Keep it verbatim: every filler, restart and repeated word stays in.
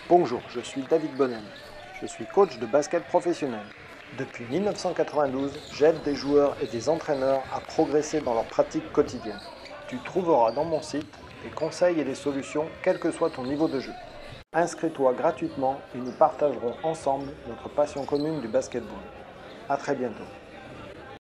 Bonjour, je suis David Bonnem. Je suis coach de basket professionnel. Depuis mille neuf cent quatre-vingt-douze, j'aide des joueurs et des entraîneurs à progresser dans leur pratique quotidienne. Tu trouveras dans mon site des conseils et des solutions, quel que soit ton niveau de jeu. Inscris-toi gratuitement et nous partagerons ensemble notre passion commune du basketball. À très bientôt.